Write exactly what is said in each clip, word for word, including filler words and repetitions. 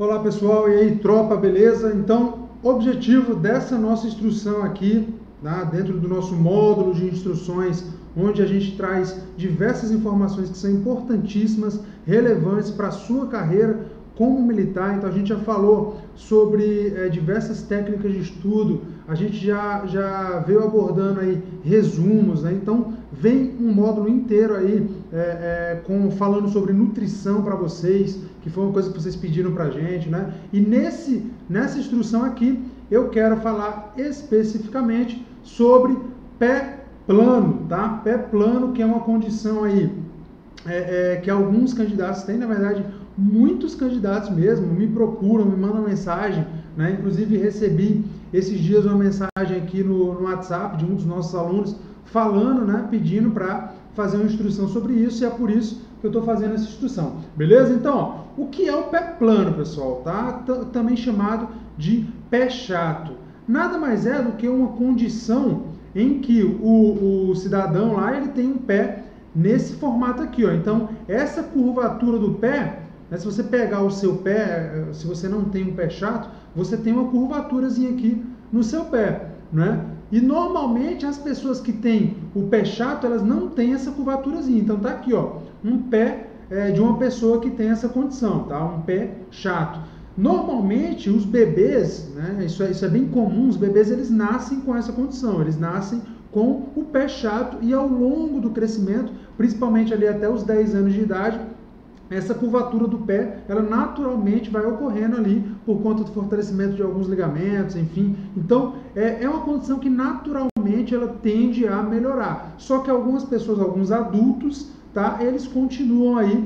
Olá pessoal, e aí tropa, beleza? Então, objetivo dessa nossa instrução aqui, tá? Dentro do nosso módulo de instruções, onde a gente traz diversas informações que são importantíssimas, relevantes para a sua carreira como militar. Então a gente já falou sobre é, diversas técnicas de estudo, a gente já, já veio abordando aí resumos, né? Então vem um módulo inteiro aí é, é, com, falando sobre nutrição para vocês, que foi uma coisa que vocês pediram para a gente, né? E nesse, nessa instrução aqui eu quero falar especificamente sobre pé plano, tá? Pé plano, que é uma condição aí é, é, que alguns candidatos têm, na verdade muitos candidatos mesmo me procuram, me mandam mensagem, né? Inclusive recebi esses dias uma mensagem aqui no, no WhatsApp de um dos nossos alunos falando, né? Pedindo para fazer uma instrução sobre isso, e é por isso que eu estou fazendo essa instrução, beleza? Então, ó, o que é o pé plano, pessoal, tá? T- também chamado de pé chato. Nada mais é do que uma condição em que o, o cidadão lá, ele tem um pé nesse formato aqui, ó. Então, essa curvatura do pé, né, se você pegar o seu pé, se você não tem um pé chato, você tem uma curvaturazinha aqui no seu pé, né? E normalmente as pessoas que têm o pé chato, elas não têm essa curvaturazinha. Então tá aqui, ó, um pé é, de uma pessoa que tem essa condição, tá? Um pé chato. Normalmente os bebês, né, isso é, isso é bem comum, os bebês eles nascem com essa condição, eles nascem com o pé chato e ao longo do crescimento, principalmente ali até os dez anos de idade, essa curvatura do pé, ela naturalmente vai ocorrendo ali por conta do fortalecimento de alguns ligamentos, enfim. Então, é, é uma condição que naturalmente ela tende a melhorar. Só que algumas pessoas, alguns adultos, tá, eles continuam aí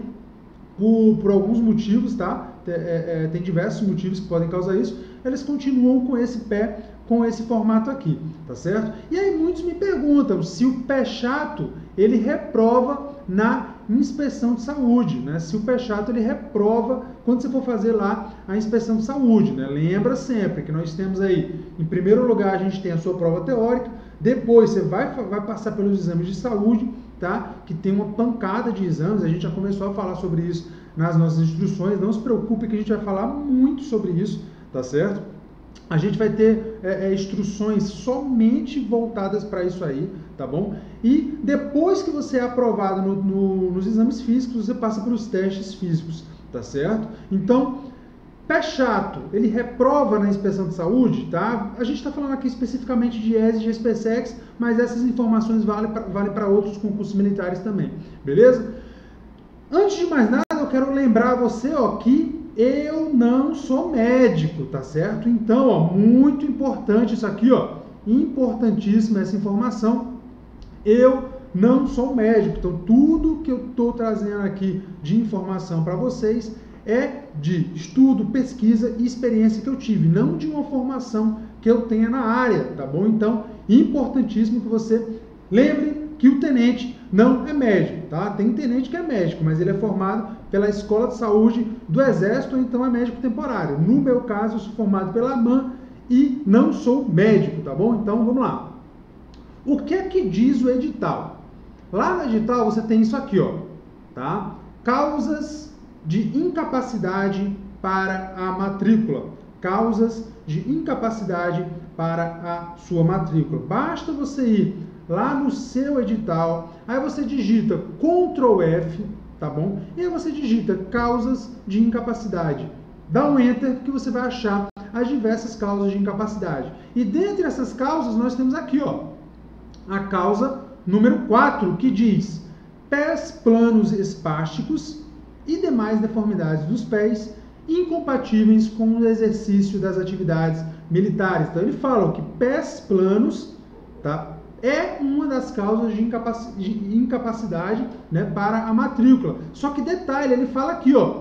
por, por alguns motivos, tá? É, é, tem diversos motivos que podem causar isso, eles continuam com esse pé, com esse formato aqui, tá certo? E aí muitos me perguntam se o pé chato, ele reprova na inspeção de saúde, né? Se o pé chato, ele reprova quando você for fazer lá a inspeção de saúde, né? Lembra sempre que nós temos aí, em primeiro lugar, a gente tem a sua prova teórica, depois você vai, vai passar pelos exames de saúde, tá? Que tem uma pancada de exames, a gente já começou a falar sobre isso nas nossas instruções, não se preocupe que a gente vai falar muito sobre isso, tá certo? A gente vai ter é, é, instruções somente voltadas para isso aí, tá bom? E depois que você é aprovado no, no, nos exames físicos, você passa pelos testes físicos, tá certo? Então, pé chato, ele reprova na inspeção de saúde, tá? A gente está falando aqui especificamente de E S e G S P-Sex, mas essas informações valem para vale para outros concursos militares também, beleza? Antes de mais nada, eu quero lembrar você, ó, que eu não sou médico, tá certo? Então, ó, muito importante isso aqui, ó, importantíssima essa informação. Eu não sou médico, então tudo que eu estou trazendo aqui de informação para vocês é de estudo, pesquisa e experiência que eu tive, não de uma formação que eu tenha na área, tá bom? Então, importantíssimo que você lembre que o tenente não é médico, tá? Tem tenente que é médico, mas ele é formado pela Escola de Saúde do Exército, ou então é médico temporário. No meu caso, eu sou formado pela AMAN e não sou médico, tá bom? Então, vamos lá. O que é que diz o edital? Lá no edital você tem isso aqui, ó, tá? Causas de incapacidade para a matrícula. Causas de incapacidade para a sua matrícula. Basta você ir lá no seu edital, aí você digita control F, tá bom? E aí você digita causas de incapacidade. Dá um Enter que você vai achar as diversas causas de incapacidade. E dentre essas causas nós temos aqui, ó, a causa número quatro, que diz pés planos espásticos e demais deformidades dos pés incompatíveis com o exercício das atividades militares. Então ele fala que pés planos, tá, é uma das causas de, incapac... de incapacidade, né, para a matrícula. Só que detalhe, ele fala aqui, ó,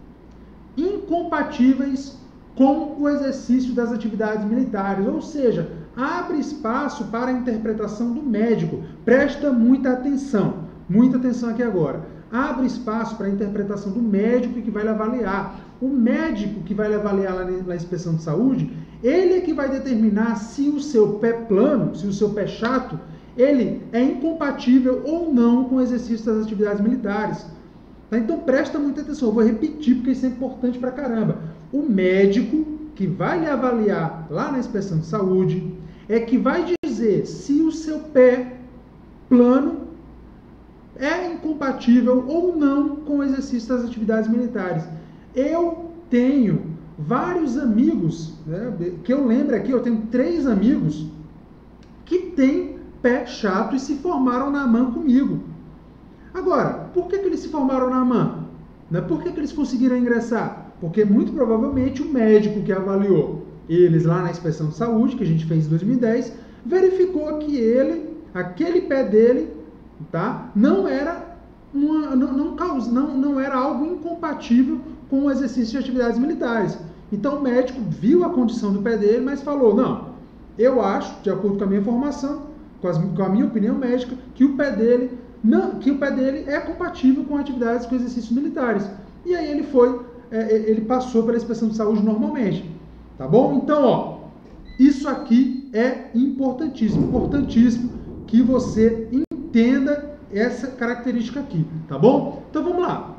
incompatíveis com o exercício das atividades militares, ou seja, abre espaço para a interpretação do médico. Presta muita atenção, muita atenção aqui agora. Abre espaço para a interpretação do médico que vai lhe avaliar. O médico que vai lhe avaliar lá na inspeção de saúde, ele é que vai determinar se o seu pé plano, se o seu pé chato, ele é incompatível ou não com o exercício das atividades militares. Tá? Então presta muita atenção, eu vou repetir porque isso é importante pra caramba. o médico que vai lhe avaliar lá na inspeção de saúde, é que vai dizer se o seu pé plano é incompatível ou não com o exercício das atividades militares. Eu tenho vários amigos, né, que eu lembro aqui, eu tenho três amigos que têm pé chato e se formaram na AMAN comigo. Agora, por que, que eles se formaram na AMAN? Né? Por que, que eles conseguiram ingressar? Porque muito provavelmente o médico que avaliou eles lá na inspeção de saúde, que a gente fez em dois mil e dez, verificou que ele, aquele pé dele, tá, não era uma, não, não, causa, não, não era algo incompatível com o exercício de atividades militares. Então o médico viu a condição do pé dele, mas falou, não, eu acho, de acordo com a minha formação, com, as, com a minha opinião médica, que o pé dele não, que o pé dele é compatível com atividades com exercícios militares. E aí ele foi, é, ele passou pela inspeção de saúde normalmente. Tá bom? Então, ó, isso aqui é importantíssimo, importantíssimo que você entenda essa característica aqui, tá bom? Então vamos lá.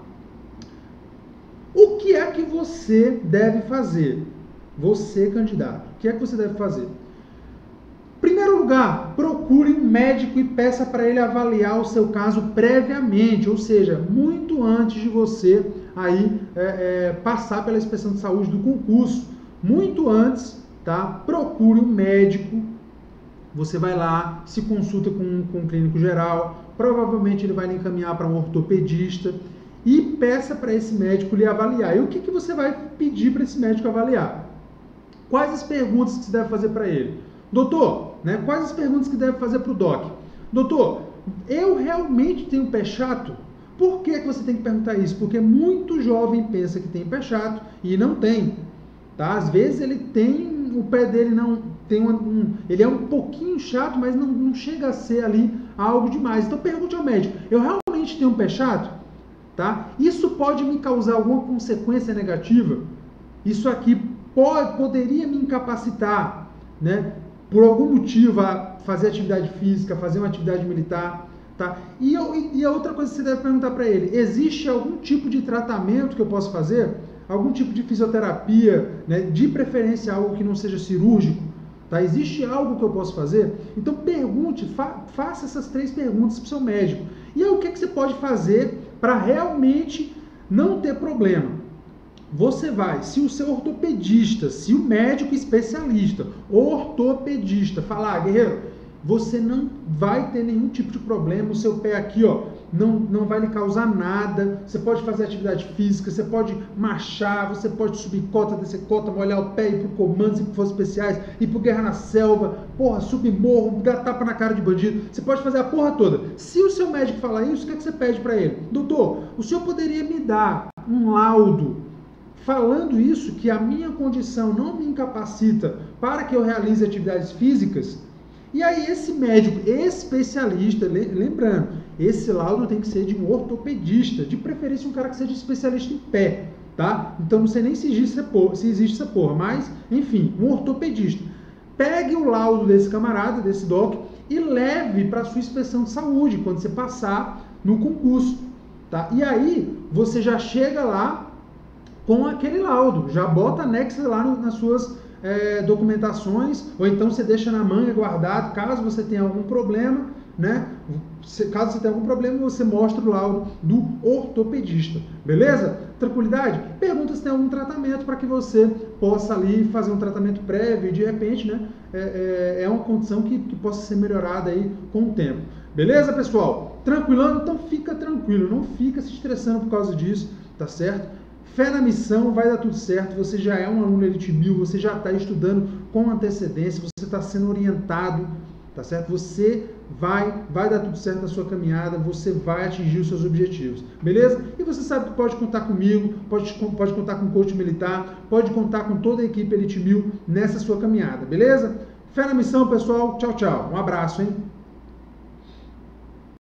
O que é que você deve fazer? Você, candidato, o que é que você deve fazer? Primeiro lugar, procure um médico e peça para ele avaliar o seu caso previamente, ou seja, muito antes de você aí é, é, passar pela inspeção de saúde do concurso. Muito antes, tá? Procure um médico, você vai lá, se consulta com, com um clínico geral, provavelmente ele vai lhe encaminhar para um ortopedista e peça para esse médico lhe avaliar. E o que, que você vai pedir para esse médico avaliar? Quais as perguntas que você deve fazer para ele? Doutor, né, quais as perguntas que deve fazer para o doc? Doutor, eu realmente tenho pé chato? Por que, que você tem que perguntar isso? Porque muito jovem pensa que tem pé chato e não tem. Tá? Às vezes ele tem, o pé dele não tem um, um ele é um pouquinho chato, mas não, não chega a ser ali algo demais. Então pergunte ao médico, eu realmente tenho um pé chato? Tá? Isso pode me causar alguma consequência negativa? Isso aqui pode, poderia me incapacitar, né, por algum motivo a fazer atividade física, fazer uma atividade militar? Tá? E, e a outra coisa que você deve perguntar para ele, existe algum tipo de tratamento que eu posso fazer? Algum tipo de fisioterapia, né, de preferência algo que não seja cirúrgico, tá? Existe algo que eu posso fazer? Então pergunte, fa faça essas três perguntas para o seu médico. E aí o que, que você pode fazer para realmente não ter problema? Você vai, se o seu ortopedista, se o médico especialista, ortopedista, falar, ah, guerreiro, você não vai ter nenhum tipo de problema, o seu pé aqui, ó, não, não vai lhe causar nada, você pode fazer atividade física, você pode marchar, você pode subir cota, descer cota, molhar o pé, ir pro comando, ir pro Forças Especiais, ir pro Guerra na Selva, porra, subir morro, dar tapa na cara de bandido, você pode fazer a porra toda. Se o seu médico falar isso, o que, é que você pede para ele? Doutor, o senhor poderia me dar um laudo falando isso, que a minha condição não me incapacita para que eu realize atividades físicas? E aí esse médico especialista, lembrando, esse laudo tem que ser de um ortopedista, de preferência um cara que seja especialista em pé, tá? Então não sei nem se existe essa porra, se existe essa porra, mas, enfim, um ortopedista. Pegue o laudo desse camarada, desse doc, e leve para a sua inspeção de saúde, quando você passar no concurso, tá? E aí você já chega lá com aquele laudo, já bota anexo lá no, nas suas é, documentações, ou então você deixa na manga guardado, caso você tenha algum problema, né? Caso você tenha algum problema, você mostra o laudo do ortopedista, beleza? Tranquilidade? Pergunta se tem algum tratamento para que você possa ali fazer um tratamento prévio e de repente, né, é, é, é uma condição que, que possa ser melhorada aí com o tempo. Beleza, pessoal? Tranquilão? Então fica tranquilo, não fica se estressando por causa disso, tá certo? Fé na missão, vai dar tudo certo, você já é um aluno Elite mil, você já está estudando com antecedência, você está sendo orientado, tá certo? Você vai, vai dar tudo certo na sua caminhada, você vai atingir os seus objetivos, beleza? E você sabe que pode contar comigo, pode, pode contar com o coach militar, pode contar com toda a equipe Elite mil nessa sua caminhada, beleza? Fé na missão, pessoal, tchau, tchau, um abraço, hein?